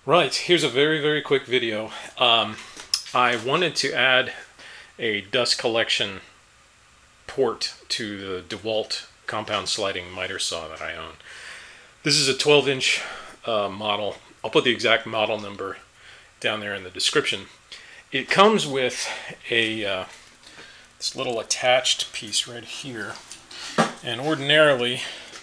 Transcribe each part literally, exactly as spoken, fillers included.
Right, here's a very, very quick video. Um, I wanted to add a dust collection port to the DeWalt compound sliding miter saw that I own. This is a twelve inch uh, model. I'll put the exact model number down there in the description. It comes with a uh, this little attached piece right here, and ordinarily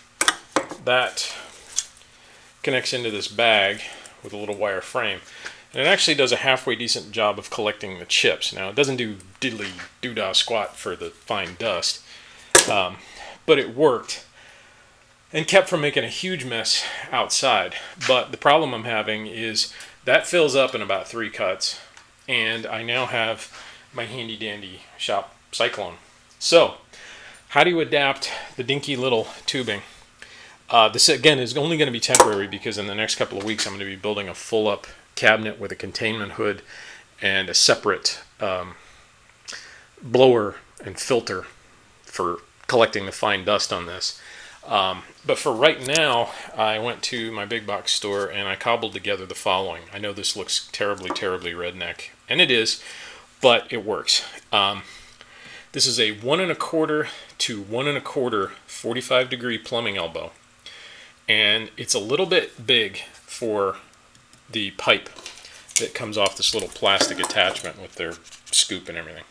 that connects into this bag with a little wire frame, and it actually does a halfway decent job of collecting the chips. Now, it doesn't do diddly doo-dah squat for the fine dust, um, but it worked and kept from making a huge mess outside. But the problem I'm having is that fills up in about three cuts, and I now have my handy dandy shop cyclone. So how do you adapt the dinky little tubing? Uh, this again is only going to be temporary, because in the next couple of weeks I'm going to be building a full up cabinet with a containment hood and a separate um, blower and filter for collecting the fine dust on this. Um, but for right now, I went to my big box store and I cobbled together the following. I know this looks terribly, terribly redneck, and it is, but it works. Um, this is a one and a quarter to one and a quarter forty-five degree plumbing elbow. And it's a little bit big for the pipe that comes off this little plastic attachment with their scoop and everything.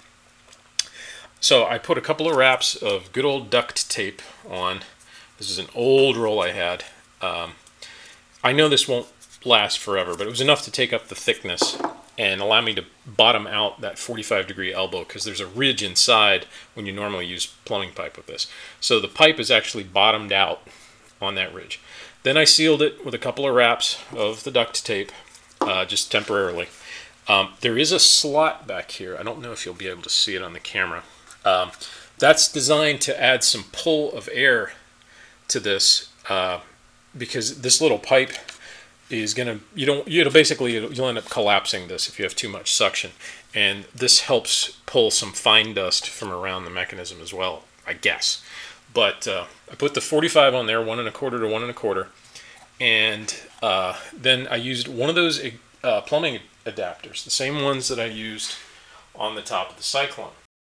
So I put a couple of wraps of good old duct tape on. This is an old roll I had. Um, I know this won't last forever, but it was enough to take up the thickness and allow me to bottom out that forty-five degree elbow, because there's a ridge inside when you normally use plumbing pipe with this. So the pipe is actually bottomed out on that ridge. Then I sealed it with a couple of wraps of the duct tape, uh, just temporarily. Um, there is a slot back here. I don't know if you'll be able to see it on the camera. Um, that's designed to add some pull of air to this, uh, because this little pipe is gonna, you don't, you know, basically you'll end up collapsing this if you have too much suction, and this helps pull some fine dust from around the mechanism as well, I guess. But uh, I put the forty-five on there, one and a quarter to one and a quarter, and uh, then I used one of those uh, plumbing adapters, the same ones that I used on the top of the cyclone.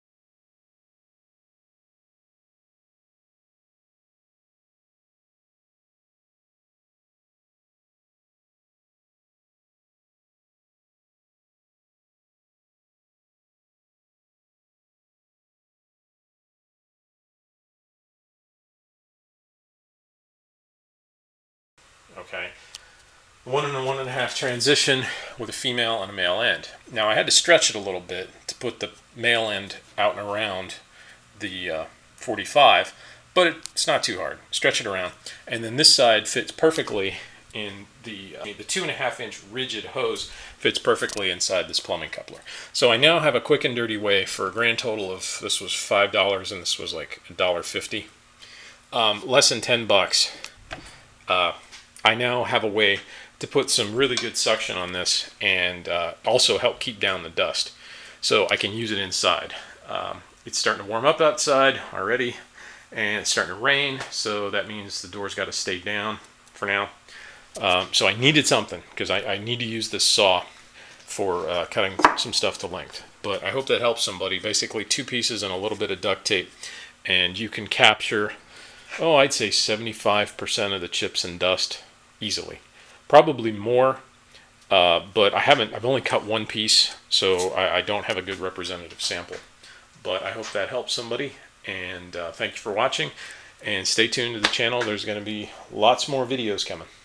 Okay, one and a one and a half transition with a female and a male end. Now I had to stretch it a little bit to put the male end out and around the uh, forty-five, but it's not too hard. Stretch it around, and then this side fits perfectly in the uh, the two and a half inch rigid hose fits perfectly inside this plumbing coupler. So I now have a quick and dirty way for a grand total of, this was five dollars and this was like a dollar fifty, um, less than ten bucks. Uh, I now have a way to put some really good suction on this and uh, also help keep down the dust. So I can use it inside. Um, it's starting to warm up outside already, and it's starting to rain, so that means the door's got to stay down for now. Um, so I needed something, because I, I need to use this saw for uh, cutting some stuff to length. But I hope that helps somebody. Basically two pieces and a little bit of duct tape, and you can capture, oh, I'd say seventy-five percent of the chips and dust easily. Probably more, uh, but I haven't, I've only cut one piece, so I, I don't have a good representative sample. But I hope that helps somebody, and uh, thank you for watching, and stay tuned to the channel. There's going to be lots more videos coming.